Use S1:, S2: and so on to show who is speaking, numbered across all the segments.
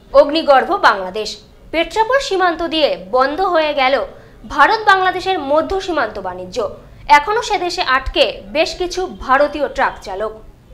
S1: অগ্নিগর্ভ বাংলাদেশ। পেট্রাপোল সীমান্ত দিয়ে বন্ধ হয়ে গেল ভারত বাংলাদেশের মধ্য সীমান্ত বাণিজ্য। এখনো সে দেশে আটকে বেশ কিছু ভারতীয় ট্রাক চালক।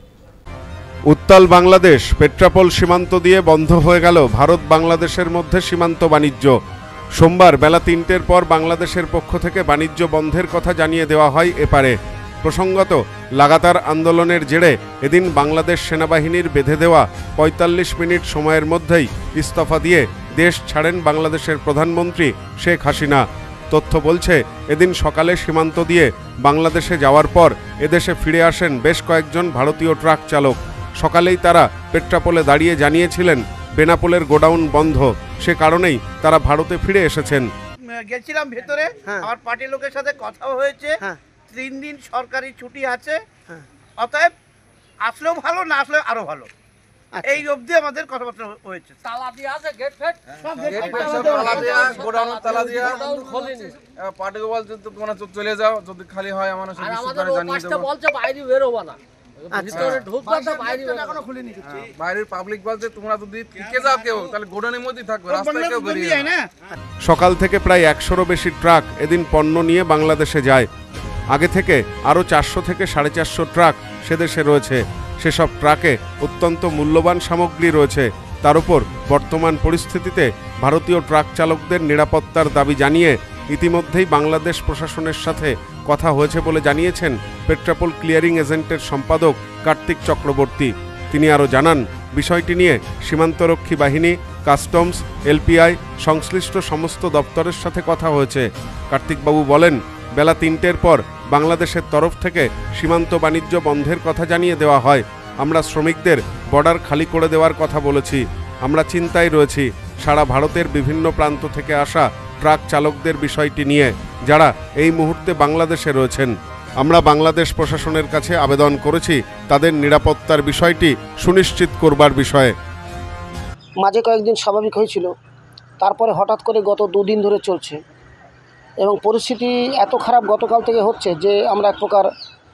S2: উত্তাল বাংলাদেশ। পেট্রাপোল সীমান্ত দিয়ে বন্ধ হয়ে গেল ভারত বাংলাদেশের মধ্যে সীমান্ত বাণিজ্য। সোমবার বেলা ৩টের পর বাংলাদেশের পক্ষ থেকে বাণিজ্য বন্ধের কথা জানিয়ে দেওয়া হয় এপারে। প্রসঙ্গত, লাগাতার আন্দোলনের জেরে এদিন বাংলাদেশ সেনাবাহিনীর বেঁধে দেওয়া ৪৫ মিনিট সময়ের মধ্যেই ইস্তফা দিয়ে দেশ ছাড়েন বাংলাদেশের প্রধানমন্ত্রী শেখ হাসিনা। তথ্য বলছে, এদিন সকালে সীমান্ত দিয়ে বাংলাদেশে যাওয়ার পর এদেশে ফিরে আসেন বেশ কয়েকজন ভারতীয় ট্রাক চালক। সকালেই তারা পেট্রাপোলে দাঁড়িয়ে জানিয়েছিলেন বেনাপোলের গোডাউন বন্ধ, সে কারণেই তারা ভারতে ফিরে এসেছেন।
S3: গেছিলাম ভেতরে, আমার পার্টির লোকের সাথে কথা হয়েছে, 3 দিন সরকারি ছুটি আছে, অতএব আসলেও ভালো, না আসলেও আরো ভালো, এই অবধি আমাদের কথাবার্তা হয়েছে।
S4: তালা দিয়ে আছে, গেট ফেট
S3: সব
S5: তালা দিয়া, গোডাউন তালা দিয়া,
S4: খোলেনি।
S5: পার্টিকে বলছে তোমরা চলে যাও, যদি খালি হয় আমার
S4: আর আমাদের ওই পাঁচটা বলছে বাইরে বের হবো না, ভিতরে ঢুকবা তো বাইরে এখনো খুলিনি কিছু।
S5: বাইরের পাবলিক বলছে তোমরা যদি টিকে যাও কেউ, তাহলে গোডাউনের মধ্যেই থাকবে, রাস্তায় কেউ বেরিয়ে যায় না।
S2: সকাল থেকে প্রায় ১০০রও বেশি ট্রাক এদিন পণ্য নিয়ে বাংলাদেশে যায়। আগে থেকে আরও ৪০০ থেকে ৪৫০ ট্রাক সেদেশে রয়েছে। সেসব ট্রাকে অত্যন্ত মূল্যবান সামগ্রী রয়েছে। তার উপর বর্তমান পরিস্থিতিতে ভারতীয় ট্রাক চালকদের নিরাপত্তার দাবি জানিয়ে ইতিমধ্যেই বাংলাদেশ প্রশাসনের সাথে কথা হয়েছে বলে জানিয়েছেন পেট্রাপোল ক্লিয়ারিং এজেন্টের সম্পাদক কার্তিক চক্রবর্তী। তিনি আরও জানান, বিষয়টি নিয়ে সীমান্তরক্ষী বাহিনী, কাস্টমস, এলপিআই সংশ্লিষ্ট সমস্ত দপ্তরের সাথে কথা হয়েছে। কার্তিকবাবু বলেন, বেলা ৩টের পর বাংলাদেশের তরফ থেকে সীমান্ত বাণিজ্য বন্ধের কথা জানিয়ে দেওয়া হয়। আমরা শ্রমিকদের বর্ডার খালি করে দেওয়ার কথা বলেছি। আমরা চিন্তায় রয়েছি সারা ভারতের বিভিন্ন প্রান্ত থেকে আসা ট্রাক চালকদের বিষয়টি নিয়ে, যারা এই মুহূর্তে বাংলাদেশে রয়েছেন। আমরা বাংলাদেশ প্রশাসনের কাছে আবেদন করেছি তাদের নিরাপত্তার বিষয়টি সুনিশ্চিত করবার বিষয়ে।
S6: মাঝে কয়েকদিন স্বাভাবিক হয়েছিল, তারপরে হঠাৎ করে গত 2 দিন ধরে চলছে এবং পরিস্থিতি এত খারাপ গতকাল থেকে হচ্ছে যে আমরা এক প্রকার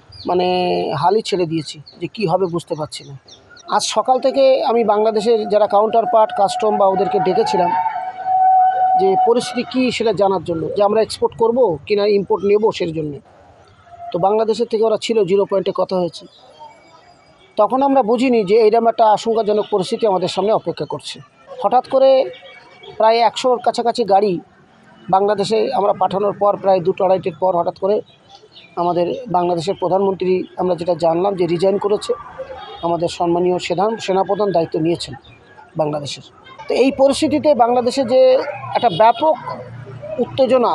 S6: হালই ছেড়ে দিয়েছি, যে কি হবে বুঝতে পারছি না। আজ সকাল থেকে আমি বাংলাদেশের যারা কাউন্টার পার্ট, কাস্টম বা ওদেরকে ডেকেছিলাম যে পরিস্থিতি কী সেটা জানার জন্য, যে আমরা এক্সপোর্ট করব কি না ইম্পোর্ট নেব সেই জন্যে। তো বাংলাদেশের থেকে ওরা ছিল, 0 পয়েন্টে কথা হয়েছে। তখন আমরা বুঝিনি যে এইরকম একটা আশঙ্কাজনক পরিস্থিতি আমাদের সামনে অপেক্ষা করছে। হঠাৎ করে প্রায় 100-র কাছাকাছি গাড়ি বাংলাদেশে আমরা পাঠানোর পর প্রায় 2-2.5 পর হঠাৎ করে আমাদের বাংলাদেশের প্রধানমন্ত্রী, আমরা যেটা জানলাম যে রিজাইন করেছে। আমাদের সম্মানীয় সেনাপ্রধান দায়িত্ব নিয়েছেন বাংলাদেশের। তো এই পরিস্থিতিতে বাংলাদেশে যে একটা ব্যাপক উত্তেজনা,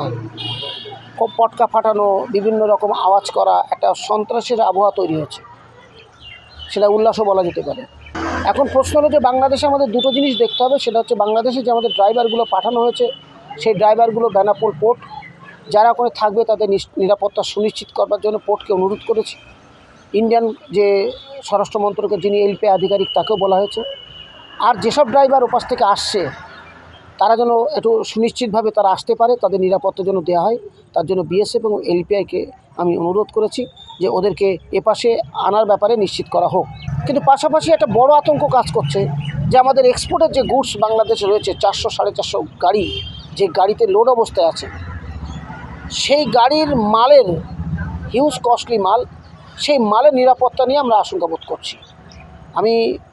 S6: পটকা ফাটানো, বিভিন্ন রকম আওয়াজ করা, একটা সন্ত্রাসের আবহাওয়া তৈরি হয়েছে, সেটা উল্লাসও বলা যেতে পারে। এখন প্রশ্ন হলো যে বাংলাদেশে আমাদের 2টো জিনিস দেখতে হবে। সেটা হচ্ছে বাংলাদেশে যে আমাদের ড্রাইভারগুলো পাঠানো হয়েছে, সেই ড্রাইভারগুলো বেনাপোল পোর্ট যারা ওখানে থাকবে তাদের নিরাপত্তা সুনিশ্চিত করবার জন্য পোর্টকে অনুরোধ করেছি। ইন্ডিয়ান যে স্বরাষ্ট্র মন্ত্রকের যিনি এলপিআই আধিকারিক, তাকেও বলা হয়েছে। আর যেসব ড্রাইভার ওপাশ থেকে আসছে তারা যেন একটু সুনিশ্চিতভাবে তারা আসতে পারে, তাদের নিরাপত্তা যেন দেওয়া হয়, তার জন্য বিএসএফ এবং এলপিআইকে আমি অনুরোধ করেছি যে ওদেরকে এপাশে আনার ব্যাপারে নিশ্চিত করা হোক। কিন্তু পাশাপাশি একটা বড় আতঙ্ক কাজ করছে যে আমাদের এক্সপোর্টের যে গুডস বাংলাদেশে রয়েছে, 400-450 গাড়ি যে গাড়িতে লোড অবস্থায় আছে, সেই গাড়ির মালের হিউজ কস্টলি মাল, সেই মালের নিরাপত্তা নিয়ে আমরা আশঙ্কা বোধ করছি। আমি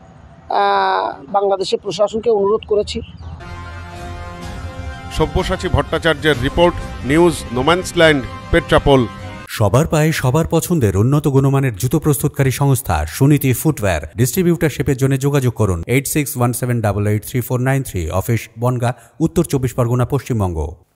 S6: বাংলাদেশের প্রশাসনকে অনুরোধ করেছি।
S2: সব্যসাচী ভট্টাচার্যের রিপোর্ট, নিউজ নোম্যান্সল্যান্ড, পেট্রাপোল।
S7: সবার পায়ে সবার পছন্দের উন্নত গুণমানের জুতো প্রস্তুতকারী সংস্থা সুনীতি ফুটওয়্যার। ডিস্ট্রিবিউটারশিপের জন্য যোগাযোগ করুন 8617883493, অফিস বনগাঁ, উত্তর 24 পরগনা, পশ্চিমবঙ্গ।